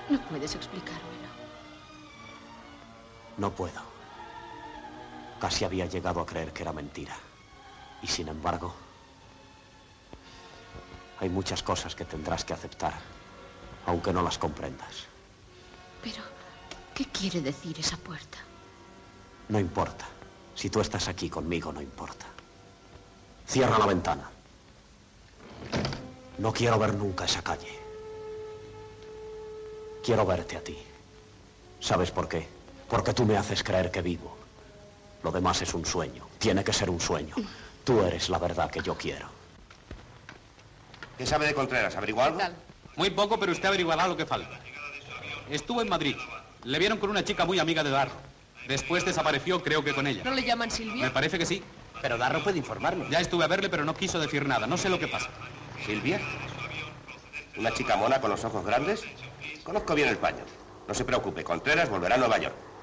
No puedes explicármelo. No puedo. Casi había llegado a creer que era mentira. Y sin embargo, hay muchas cosas que tendrás que aceptar, aunque no las comprendas. Pero, ¿qué quiere decir esa puerta? No importa. Si tú estás aquí conmigo, no importa. Cierra la ventana. No quiero ver nunca esa calle. Quiero verte a ti. ¿Sabes por qué? Porque tú me haces creer que vivo. Lo demás es un sueño. Tiene que ser un sueño. Tú eres la verdad que yo quiero. ¿Qué sabe de Contreras? ¿Averigua algo? Muy poco, pero usted averiguará lo que falta. Estuvo en Madrid. Le vieron con una chica muy amiga de Darro. Después desapareció, creo que con ella. ¿No le llaman Silvia? Me parece que sí. Pero Darro puede informarnos. Ya estuve a verle, pero no quiso decir nada. No sé lo que pasa. ¿Silvia? ¿Una chica mona con los ojos grandes? Conozco bien el paño. No se preocupe, Contreras volverá a Nueva York.